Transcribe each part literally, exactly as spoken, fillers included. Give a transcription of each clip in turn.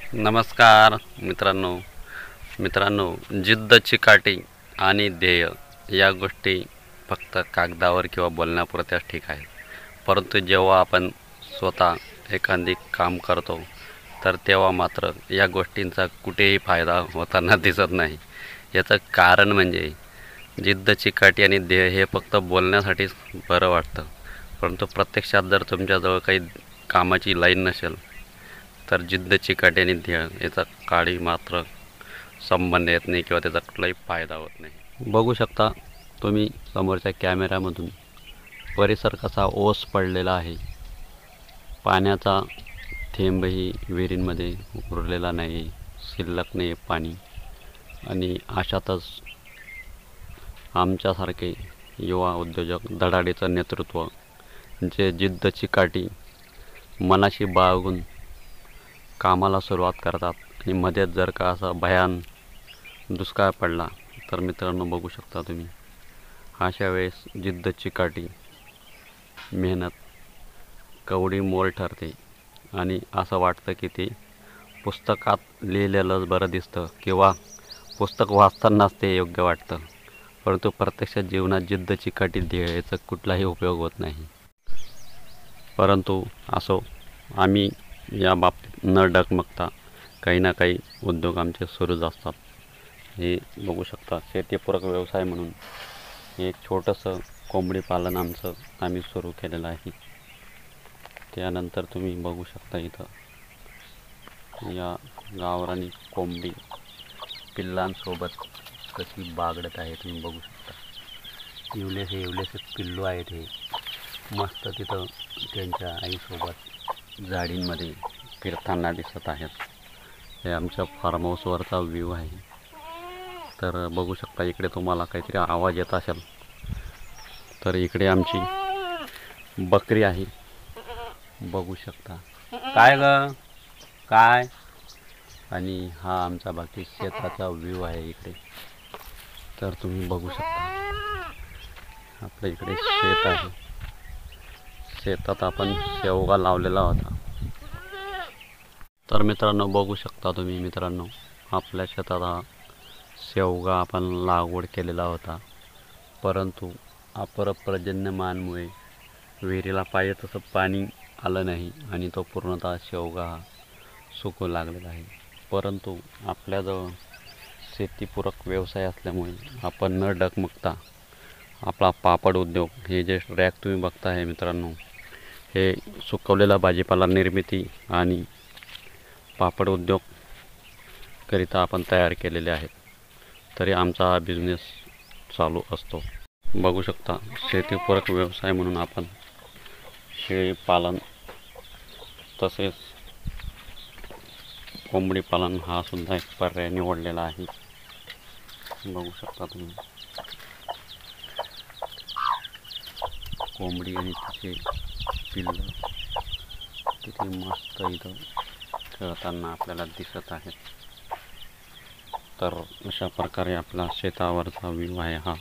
नमस्कार मित्रांनो मित्रांनो जिद्द चिकाटी आणि ध्येय या गोष्टी फक्त कागदावर किंवा बोलण्यापुरत्याच ठीक आहेत. परंतु जेव्हा आपण स्वतः एखादी काम करतो तर तेव्हा मात्र या गोष्टींचा कुठेही फायदा होताना दिसत नाही. याचं कारण म्हणजे जिद्द चिकाटी आणि ध्येय हे फक्त बोलण्यासाठीच बरं वाटतं, परंतु प्रत्यक्षात जर तुमच्याजवळ काही कामाची लाईन नसेल तर जिद्द चिकाटी आणि ध्येय याचा काळी मात्र संबंध येत नाही किंवा त्याचा कुठलाही फायदा होत नाही. बघू शकता तुम्ही समोरच्या कॅमेऱ्यामधून परिसर कसा ओस पडलेला आहे. पाण्याचा थेंबही विहिरींमध्ये उरलेला नाही, शिल्लक नाही पाणी. आणि अशातच आमच्यासारखे युवा उद्योजक धडाडीचं नेतृत्व जे जिद्द चिकाटी मनाशी बाळगून कामाला सुरुवात करतात आणि मध्येच जर का असा भयान दुष्काळ पडला तर मित्रांनो बघू शकता तुम्ही अशा वेळेस जिद्द चिकाटी मेहनत कवडी मोल ठरते. आणि असं वाटतं की ते पुस्तकात लिहिलेलंच बरं दिसतं किंवा पुस्तक वाचतानाच ते योग्य वाटतं, परंतु प्रत्यक्षात जीवनात जिद्द चिकाटी ध्येय याचा कुठलाही उपयोग होत नाही. परंतु असो, आम्ही या बाबतीत न डगमगता काही ना काही उद्योग आमचे सुरूच असतात. हे बघू शकता शेतीपूरक व्यवसाय म्हणून एक छोटंसं कोंबडी पालन आमचं आम्ही सुरू केलेलं आहे. त्यानंतर तुम्ही बघू शकता इथं या गावरानी कोंबडी पिल्लांसोबत कशी बागडत आहे तुम्ही बघू शकता. इवलेसे इवलेसे पिल्लू आहेत. हे मस्त तिथं त्यांच्या आईसोबत झाडींमध्ये फिरताना दिसत आहेत. हे आमच्या फार्म हाऊसवरचा व्ह्यू आहे. तर बघू शकता इकडे तुम्हाला काहीतरी आवाज येत असेल तर इकडे आमची बकरी आहे, बघू शकता. काय ग काय. आणि हा आमचा बाकी शेताचा व्ह्यू आहे इकडे. तर तुम्ही बघू शकता आपल्या इकडे शेत आहे. शेतात आपण शेवगा लावलेला होता. तर मित्रांनो बघू शकता तुम्ही मित्रांनो आपल्या शेतात हा शेवगा आपण लागवड केलेला होता, परंतु अपरपर्जन्यमानमुळे विहिरीला पाहिजे तसं पाणी आलं नाही आणि तो पूर्णतः शेवगा हा सुकू लागलेला आहे. परंतु आपल्याजवळ शेतीपूरक व्यवसाय असल्यामुळे आपण न डगमगता आपला पापड उद्योग हे जे रॅक तुम्ही बघता आहे मित्रांनो, हे सुकवलेला भाजीपाला निर्मिती आणि पापड उद्योग करिता आपण तयार केलेले आहेत. तरी आमचा हा बिझनेस चालू असतो. बघू शकता शेतीपूरक व्यवसाय म्हणून आपण शेळी पालन तसेच कोंबडी पालन हा सुद्धा एक पर्याय निवडलेला आहे. बघू शकता तुम्ही कोंबडी आणि तिचे पिल्लं किती मस्त इथं खेळताना आपल्याला दिसत आहेत. तर अशा प्रकारे आपला शेतावरचा व्ह्यू आहे हा.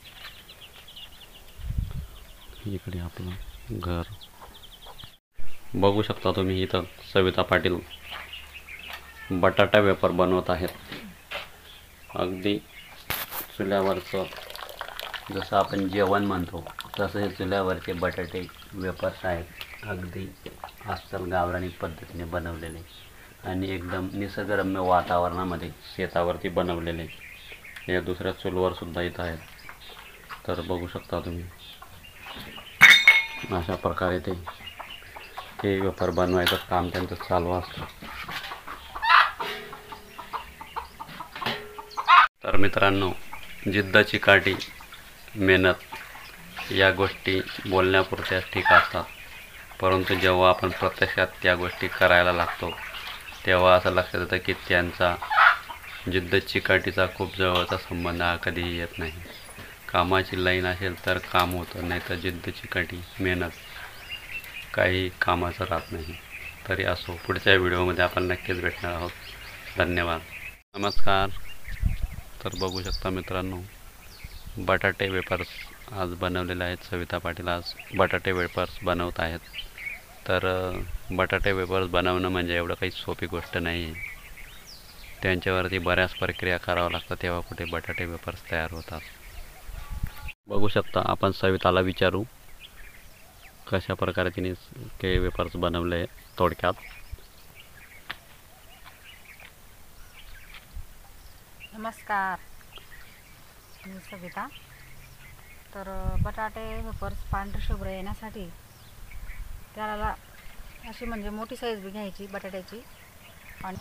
इकडे आपलं घर बघू शकता तुम्ही. इथं सविता पाटील बटाटा वेफर बनवत आहेत. अगदी चुल्यावरचं जसं आपण जेवण म्हणतो तसं हे चुल्यावरचे बटाटे वेफर्स आहेत. अगदी अस्सल गावरानी पद्धतीने बनवलेले आणि एकदम निसर्गरम्य वातावरणामध्ये शेतावरती बनवलेले. या दुसऱ्या चुलवर सुद्धा इथं आहेत. तर बघू शकता तुम्ही अशा प्रकारे ते ते वेफर बनवायचं काम त्यांचं चालू असतं. तर मित्रांनो जिद्द चिकाटी मेहनत या गोष्टी बोलण्यापुरत्याच ठीक असतात, परंतु जेव्हा आपण प्रत्यक्षात त्या गोष्टी करायला लागतो तेव्हा असं लक्षात येतं की त्यांचा जिद्द चिकाटीचा खूप जवळचा संबंध हा कधीही येत नाही. कामाची लाईन असेल तर काम होतं, नाही तर जिद्द चिकाटी मेहनत काही कामाचं राहत नाही. तरी असो, पुढच्या व्हिडिओमध्ये आपण नक्कीच भेटणार आहोत. धन्यवाद. नमस्कार. तर बघू शकता मित्रांनो बटाटे वेफर्स आज बनवलेले आहेत. सविता पाटील आज बटाटे वेफर्स बनवत आहेत. तर बटाटे वेफर्स बनवणं म्हणजे एवढं काही सोपी गोष्ट नाही आहे. त्यांच्यावरती बऱ्याच प्रक्रिया कराव्या लागतात, तेव्हा कुठे बटाटे वेफर्स तयार होतात. बघू शकता, आपण सविताला विचारू कशा प्रकारे तिने केळी वेफर्स बनवले थोडक्यात. नमस्कार, मी सविता. तर बटाटे वेफर्स पांढरे शुभ्र येण्यासाठी त्याला अशी म्हणजे मोठी साईज बी घ्यायची बटाट्याची आणि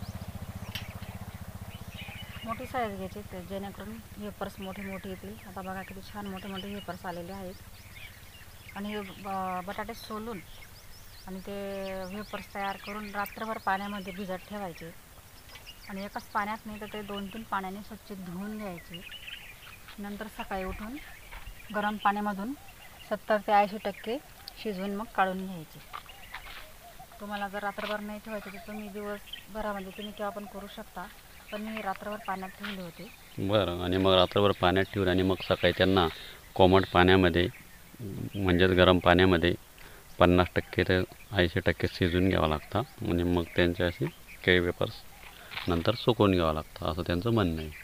मोठी साईज घ्यायची ते जेणेकरून वेफर्स मोठे मोठे येतील. आता बघा किती छान मोठे मोठे वेफर्स आलेले आहेत. आणि हे बटाटे सोलून आणि ते वेफर्स तयार करून रात्रभर पाण्यामध्ये भिजत ठेवायचे. आणि एकच पाण्यात नाही तर ते दोन तीन पाण्याने स्वच्छ धुवून घ्यायचे. नंतर सकाळी उठून गरम पाण्यामधून सत्तर ते ऐंशी टक्के शिजवून मग काढून घ्यायचे. तुम्हाला जर रात्रभर नाही ठेवायचे तर तुम्ही दिवसभरामध्ये तुम्ही केव्हा पण करू शकता, पण मी रात्रभर पाण्यात ठेवले होते. बरं, आणि मग रात्रभर पाण्यात ठेवून आणि मग सकाळी त्यांना कोमट पाण्यामध्ये म्हणजेच गरम पाण्यामध्ये पन्नास टक्के ते ऐंशी टक्के शिजून घ्यावं लागतं. आणि मग त्यांचे असे केळी वेफर्स नंतर सुकवून घ्यावं लागतं, असं त्यांचं म्हणणं आहे.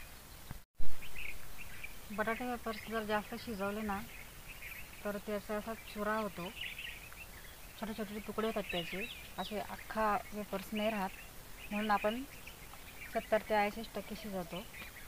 बटाटे वेफर्स जर जास्त शिजवले ना तर त्याचा असा चुरा होतो, छोटे छोटे तुकडे होतात त्याचे, असे अख्खा वेफर्स नाही राहत. म्हणून आपण सत्तर ते ऐंशी टक्के शिजवतो.